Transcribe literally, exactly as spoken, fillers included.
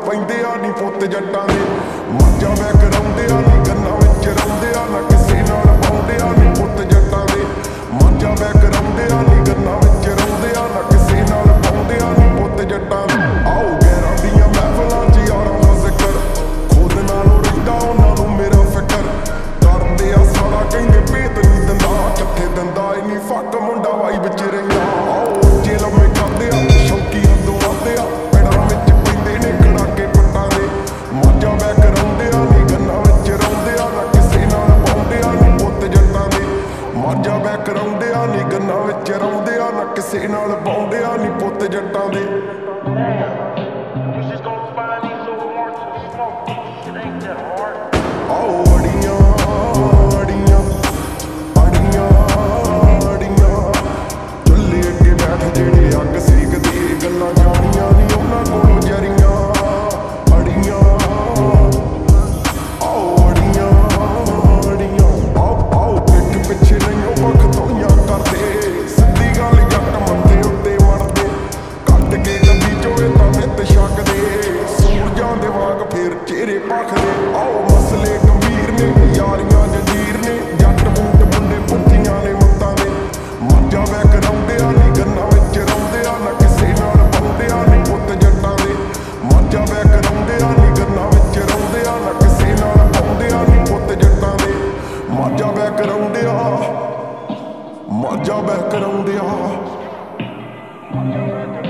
ਪੈਂਦੇ ਆ ਨੀ ਪੁੱਤ ਜੱਟਾਂ ਦੇ ਮੱਝਾਂ ਬੈ ਕਰਾਉਂਦੇ ਆ ਨੀ ਗੰਨਾਂ ਵਿੱਚ ਰੌਂਦੇ ਆ ਨਾ ਕਿਸੇ ਨਾਲ ਪਾਉਂਦੇ ਆ ਨੀ ਪੁੱਤ ਜੱਟਾਂ ਦੇ ਮੱਝਾਂ ਬੈ ਕਰਾਉਂਦੇ ਆ ਨੀ ਗੰਨਾਂ ਵਿੱਚ ਰੌਂਦੇ ਆ ਨਾ ਕਿਸੇ ਨਾਲ ਪਾਉਂਦੇ ਆ ਨੀ ਪੁੱਤ ਜੱਟਾਂ ਦੇ ਆਓ ਗੈਰਾਂ ਦੀਆਂ ਮਹਿਫਲਾਂ 'ਚ ਯਾਰਾਂ ਦਾ ਜ਼ਿਕਰ ਖੁਦ ਨਾਲੋਂ ਰਹਿੰਦਾ ਉਹਨਾਂ ਨੂੰ ਮੇਰਾ ਫਿਕਰ ਕਰਦੇ ਆ ਸਾਲਾ ਕਹਿੰਦੇ ਭੇਤ ਨੀ ਦਿੰਦਾ ਕਿੱਥੇ ਦਿੰਦਾ ਇੰਨੀ ਫੱਕ ਮੁੰਡਾ ਵਾਈ ਵਿੱਚ ਰਹਿੰਦਾ ਆਓ ਜੇ ਲੰਮੇ ਕਰਦੇ ਆ ਸ਼ੌਕੀਆਂ ਤੋਂ ਆਉਂਦੇ ਆ ਪਿੰਡਾਂ ਵਿੱਚ ਪੈਂਦੇ ਨੇ ਕੜਾਕੇ ਪੱਟਾਂ ਦੇ ਮੱਝਾਂ ਬੈ ਕਰਾਉਂਦੇ ਆ ਨੀ ਗੰਨਾਂ ਵਿੱਚ ਰੌਂਦੇ ਆ ਨਾ ਕਿਸੇ ਨਾਲ ਪਾਉਂਦੇ ਆ ਨੀ ਪੁੱਤ ਜੱਟਾਂ ਦੇ ਮੱਝਾਂ ਬੈ ਕਰਾਉਂਦੇ ਆ ਨੀ ਗੰਨਾਂ ਵਿੱਚ ਰੌਂਦੇ ਆ ਨਾ ਕਿਸੇ ਨਾਲ ਪਾਉਂਦੇ ਆ ਨੀ ਪੁੱਤ ਜੱਟਾਂ ਦੇ ਆਓ ਅੜੀਆਂ ਅੜੀਆਂ ਅੜੀਆਂ ਅੜੀਆਂ ਚੁੱਲ੍ਹੇ ਅੱਗੇ ਬੈਠ ਜਿਹੜੇ ਅੱਗ ਸੇਕਦੇ ਗੱਲਾਂ ਜਾਣੀਆਂ ਨੀ ਉਹਨਾਂ ਕੋਲੋਂ ਜਰੀਆਂ ਅੜੀਆਂ ਆਓ ਅੜੀਆਂ ਅੜੀਆਂ ਆਓ ਆਓ ਪਿੱਠ ਪਿੱਛੇ ਨਹੀਂ ਉਹ ਵਕਤ ਹੋਈਆਂ ਕਰਦੇ ਸਿੱਧੀ ਗੱਲ ਜੱਟ ਮੱਥੇ ਉੱਤੇ ਵੜਦੇ ਕੱਢ ਕੇ ਡੱਬੀ ਚੋਏ ਤਾਂ ਨਿੱਤ ਛੱਕਦੇ ਸੂਰਜਾਂ ਦੇ ਵਾਂਗ ਫੇਰ ਚਿਹਰੇ ਭਖਦੇ ਆਓ ਮਸਲੇ ਗੰਭੀਰ ਨੇ ਯਾਰੀਆਂ ਜੰਜੀਰ ਨੇ ਜੱਟ ਬੂਟ ਮੁੰਡੇ ਪੁੱਠੀਆਂ ਨੇ ਮੁੱਤਾਂ ਦੇ ਮੱਝਾਂ ਬੈ ਕਰਾਉਂਦੇ ਆ ਨੀ ਗੰਨਾਂ ਵਿੱਚ ਰੌਂਦੇ ਆ ਨਾ ਕਿਸੇ ਨਾਲ ਪਾਉਂਦੇ ਆ ਨੀ ਪੁੱਤ ਜੱਟਾਂ ਦੇ ਮੱਝਾਂ ਬੈ ਕਰਾਉਂਦੇ ਆ ਨੀ ਗੰਨਾਂ ਵਿੱਚ ਰੌਂਦੇ ਆ ਨਾ ਕਿਸੇ ਨਾਲ ਪਾਉਂਦੇ ਆ ਨੀ ਪੁੱਤ ਜੱਟਾਂ ਦੇ ਮੱਝਾਂ ਬੈ ਕਰਾਉਂਦੇ ਆ ਮੱਝਾਂ ਬੈ ਕਰਾਉਂਦੇ ਆ